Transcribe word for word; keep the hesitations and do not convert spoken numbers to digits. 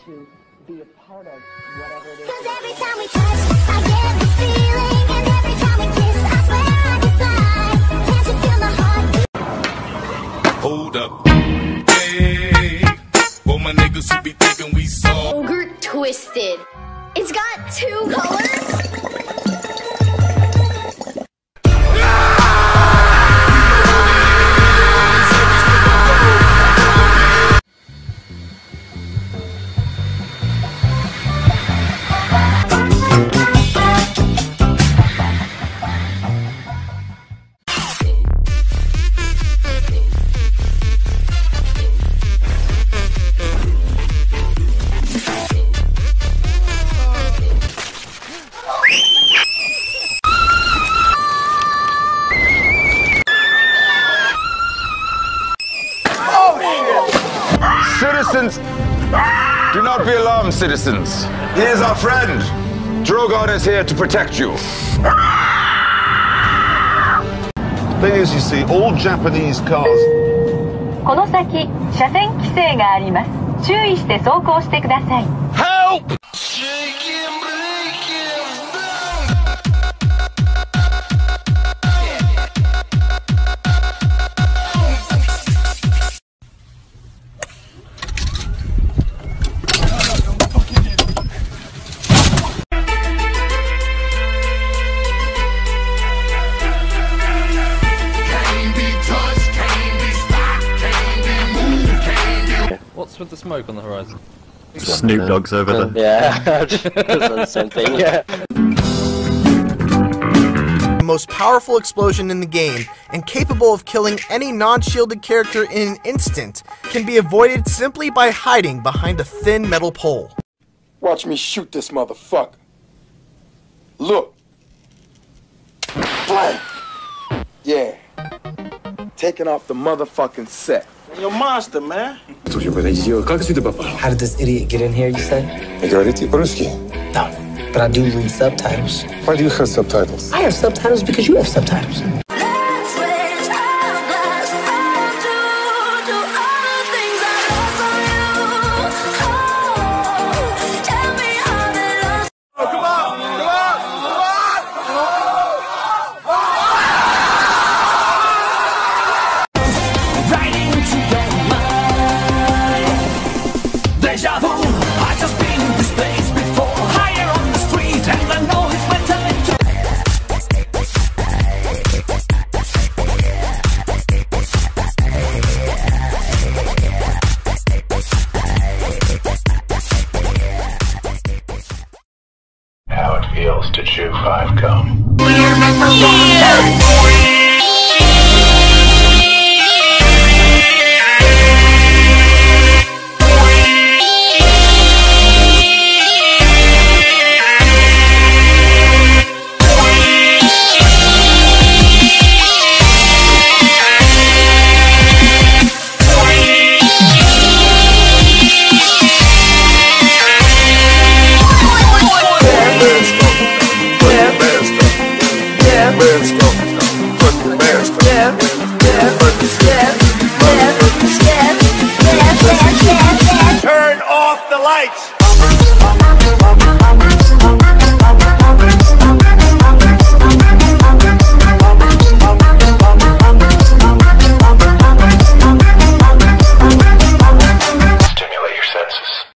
to be a part of whatever it is. Cause every time we touch, I get this feeling, and every time we kiss, I swear I can fly. Can't you feel my heart? Hold up. Hey, well, my niggas who be thinking we saw. Ogre Twisted. It's got two colors? Citizens, do not be alarmed, citizens. He is our friend. Drogon is here to protect you. Thing is, you see, all Japanese cars. この先、車線規制があります。注意して走行してください。 Help! What's with the smoke on the horizon? Snoop Dogg's over there. Yeah, just the same thing. Yeah. The most powerful explosion in the game, and capable of killing any non-shielded character in an instant, can be avoided simply by hiding behind a thin metal pole. Watch me shoot this motherfucker. Look. Blam. Yeah. Taking off the motherfucking set. You're a monster, man. How did this idiot get in here, you say? No, but I do read subtitles. Why do you have subtitles? I have subtitles because you have subtitles. How it feels to chew five gum. Turn off the lights!